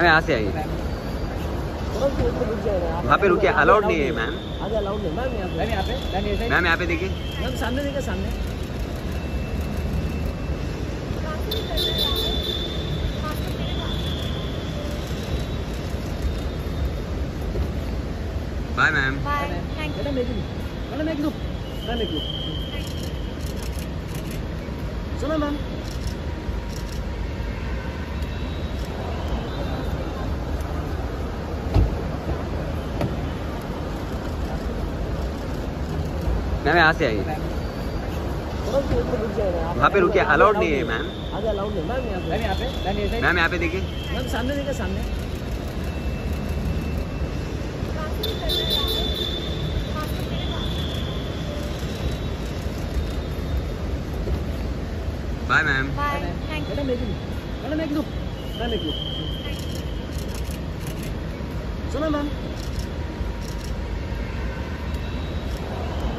Ma'am यहाँ से आइए, वहाँ पे रुकिए, अलाउड नहीं है मैम। अलाउड नहीं मैम, यहाँ पे मैम यहाँ पे देखिए, मैम सामने देखिए, सामने। Bye ma'am. मैडम एक लुक, मैम एक लुक। सुनो मैम, मैम यहाँ से आइए, वहाँ पे रुकिए, अलाउड नहीं है मैम। अलाउड नहीं मैम, यहाँ पे मैम यहाँ पे देखिए, मैम सामने देखिए, सामने। Bye ma'am. मैडम एक लुक, मैम एक लुक। सुनो मैम,